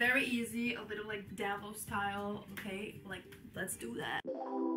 very easy, a little like Davo style. Okay, like let's do that.